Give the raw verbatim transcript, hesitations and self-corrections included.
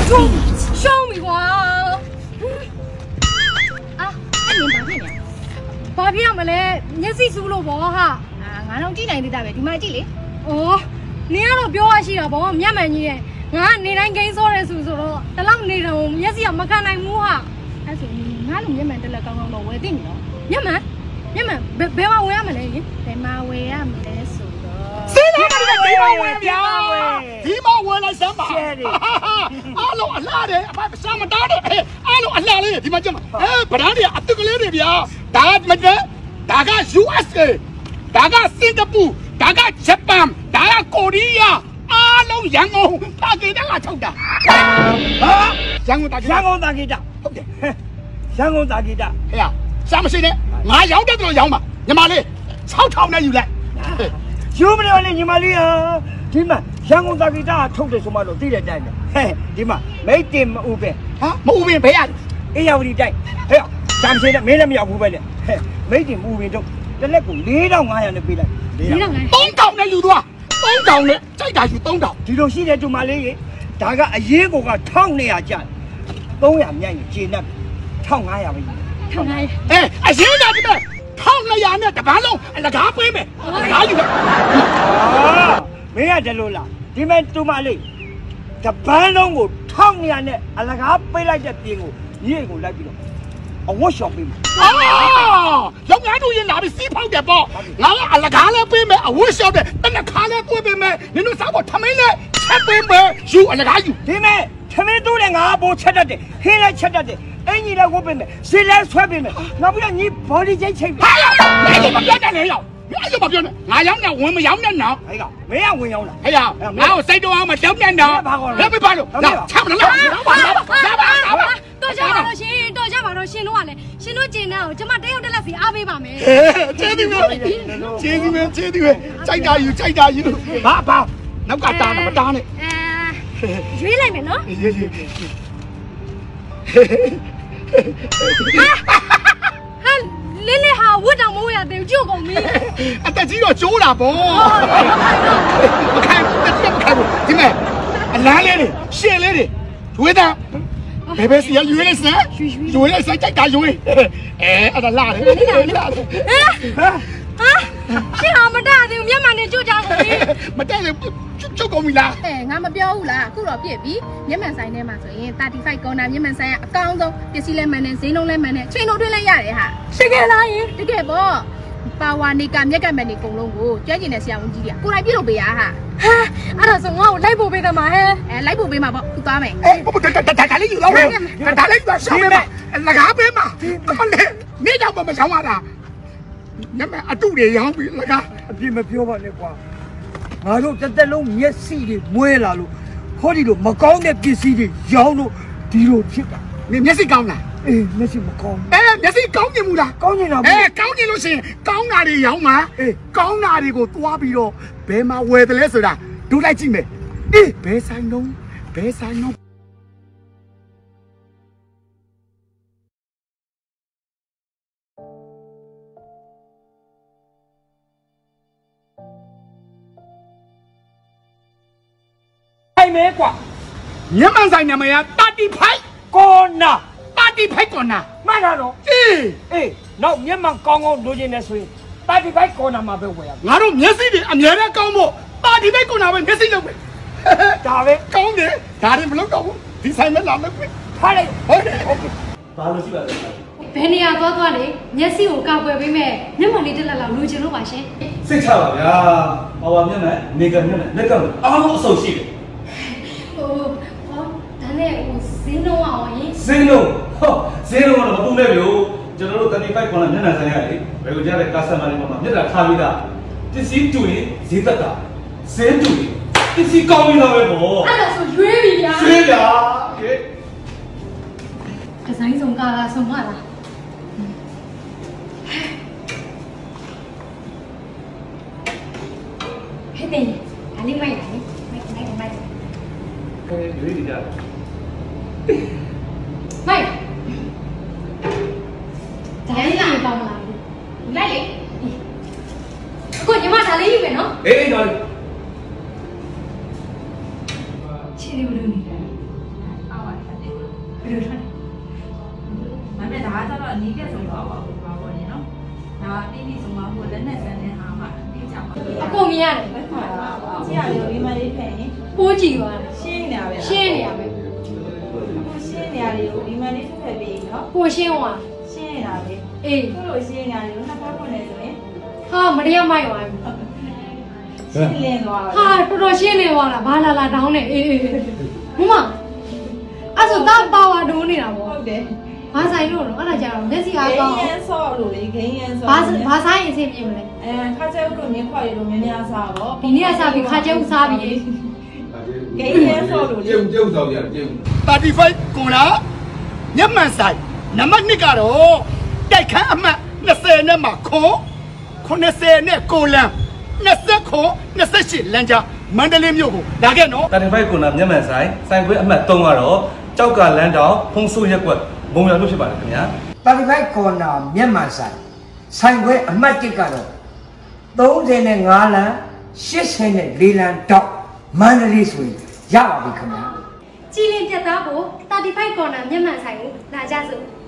show me 哇！啊，一年八片呀？八片么嘞？你是输了不哈？啊，俺拢几年的大呗，你买几哩？哦，你那都表话是了不？我们买你，俺你那跟说的叔叔咯，但啷你了？也是要么看来木哈。还是俺拢也买得了，刚刚到我定了，也买，也买，别别话我也买嘞，别骂我也没得数了。谁来嘛？你个地毛呀？地毛我来什么？阿龙阿拉的，把什么打的？哎，阿龙阿拉的，地毛怎么？哎，不然的，阿这个来的呀，大家么子？大家 U S A， 大家新加坡，大家日本，大家korea，阿龙洋澳，大家都拉抽的。啊？洋澳大洋澳大几的？好的。香港大几的？哎呀，什么事呢？我有得就有嘛，你妈哩，吵吵呢又来。有不了嘞，你妈哩啊！你们香港大几的抽的什么都对了带的，嘿，你们没点五百啊？五百赔啊？哎呀，我的带，哎呀，什么事呢？没那么要五百的，嘿，没点五百钟，这那个你到我样的赔来。你到哎？东道呢有多啊？东道呢，再大就东道。这种现在就买嘞，大家一个个烫那样讲，东洋人接那。烫牙呀！烫牙！哎，哎，现在这个烫了牙呢，这半路那嘎背没？嘎有的。啊，没呀，这路啦，你们做嘛嘞？这半路我烫牙呢，那嘎背来这边我，你也给我来边了。我小背嘛。哦，有眼都人拿的死跑的不？俺俺那嘎来背没？我小的，等那卡来背背没？你弄啥不？他们来吃背没？有那嘎有。对没？他们都来俺不吃的的，黑来吃的的。哎，你来我边没？谁来穿边没？那不然你跑的真轻。哎呀，你有么标准没有？你有么标准？俺养的我们养的呢。哎呀，没养我养了。哎呀，然后谁都俺们养的呢。来不爬了，来，差不多了。来吧，来吧，来吧，来吧。多谢马头先，多谢马头先路话嘞，先路见了，这么得有的那是阿贝吧没？接你们，接你们，接你们，再加油，再加油。爸爸，那个打那么打呢？呃，原来没呢。嘿嘿。啊！啊！你你好，我就冇呀，就叫个名。啊，但只要做啦啵。我看，但只要不看过，点咩？啊，哪来的？谁来的？为啥？白白是要有的是，有的是再加有的。哎，啊，那拉的，拉的。哎，啊，幸好没打的，面慢的就加个名。没打的不就就个名啦。哎，俺们表啦，古老别比，面慢晒呢嘛，所以大地快高那面慢晒啊，刚中，这是来慢的，谁弄来慢的，全都对来压的哈。这个哪样？这个不，把话你干也干慢的公路过，最近的时候问几点？过来比路比啊哈。哈，阿拉说我来不比的嘛嘿？哎，来不比嘛不，不干没？哎，不不，他他他他来有了，他他来有了，小妹嘛，那个阿妹嘛，他们来，你家不没想话的。你们阿杜的样子那个，别没ပြောပါနဲ့ကွာငါတို့တက်တက်လုံးမျက်စိတွေမွဲလာလို့ဟောဒီလိုမကောင်းတဲ့ပစ္စည်းတွေရောင်းလို့ဒီလိုဖြစ်တာ你မျက်စိကောင်းလားအေးမျက်စိမကောင်းအဲမျက်စိကောင်းနေမူလားကောင်းနေတာအဲကောင်းနေလို့ရှိရင်ကောင်းတာတွေရောင်းမှာအေးကောင်းတာတွေကိုသွားပြီးတော့ဘယ်မှာဝယ်တယ်လဲဆိုတာဒုလိုက်ကြည့်မယ်အေးဘယ်ဆိုင်တော့ဘယ်ဆိုင်တော့没挂，你们在那么呀？打地牌，干呐！打地牌干呐！买啥咯？哎哎，那你们刚刚录进来说，打地牌干呐嘛不会啊？俺都面试的，俺原来讲么？打地牌干呐会面试了没？咋的？讲的，咋的不能讲？第三名拿了贵，好嘞，OK OK。打了几百个。别你啊，多多嘞，面试我搞过没没？你们里头那老录进了吧先？谁差了呀？我面来，那个面来，那个俺都熟悉的。哦，我但係我先弄啊，我先弄，呵，先弄我哋冇咩料，就攞到第二塊講啦，一難生嘅，為個家嚟加深埋你媽媽，一難差別啦，即係做嘢先得㗎，先做嘢，即係講嘢係咪冇？啊，就做嘢呀，做嘢呀，其實呢種家啦，送乜啦？嘿，弟，阿你買嚟，買買買。哎，有一点。喂，咋的啦？你帮我来，来嘞。过年嘛，咋的有没喏？哎，哪里？七六六年。啊， ဒါပေမဲ့ဒါကတော့နီးပြဆုံးတော့ပါဘူးပါပေါ့နော်ဒါပြီးပြီဆုံးမှာဟိုလက်နဲ့ဆန်တဲ့ဟာမှသိကြပါဘူးအကုန်မြင်ရတယ်ကြည့်ရတယ်ဒီမှာလေးဖက်ရင်ပိုးကြည့်သွားတယ်ရှင်းနေတာပဲရှင်းနေရမယ်ရှင်းနေရတယ်ဒီမှာလေးဖက်ပြီးနော်ပိုးရှင်းသွားရှင်းနေတာပဲအေးတို့လိုရှင်းနေရတယ်နှစ်ဖက်ဖွင့်နေဆိုရင်ဟာမရမိုက်သွားပြီရှင်းလင်းသွားဟာတော်တော်ရှင်းနေသွားတာဘာလာလာတောင်းနေအေးအေးမမအဲ့ဆိုတော့ပါဝါဒိုးနေတာပေါ့ဟုတ်တယ်ဘာဆိုင်လို့လဲအဲ့ဒါကြတော့မျက်စိအားကောင်းဂိမ်းရန်ဆော့လို့လေဂိမ်းရန်ဆော့ဘာဘာဆိုင်အဆင်ပြေမလဲအဲခါကျဲဦးတို့မြင်းခွာရီတို့များများစားပေါ့ဒီနေ့ကစားပြီးခါကျဲဥစားပြီးဂိမ်းရန်ဆော့လို့လေကျုံကျုံဆောင်ရကျုံ thirty-five ကွန်လာညမှန်ဆိုင်နံပါတ်twoကတော့တိုက်ခန်းအမှတ်twentyနဲ့မှာခွန်ninetyနဲ့ကိုလန်twentyခွန်twenty-eightလမ်းကြားမန္တလေးမြို့ကိုလာခဲ့နော် thirty-five ကွန်လာမျက်မှန်ဆိုင်ဆိုင်ခွဲအမှတ်threeကတော့ကြောက်ကလန်းတောင်ဖုံးဆိုးရက်ကွက်ဘုံရွာလို့ဖြစ်ပါတယ်ခင်ဗျာ thirty-five ကော်နာမြန်မာဆိုင်ဆိုင်ခွဲအမှတ်oneကတော့thirty-fiveလမ်းeightyလမ်းတောက်မန္တလေးဆိုရင်ရပါပြီခင်ဗျာကြည်လင်ပြတ်သားဖို့thirty-five ကော်နာမျက်မှန်ဆိုင်ကိုလာကြစို့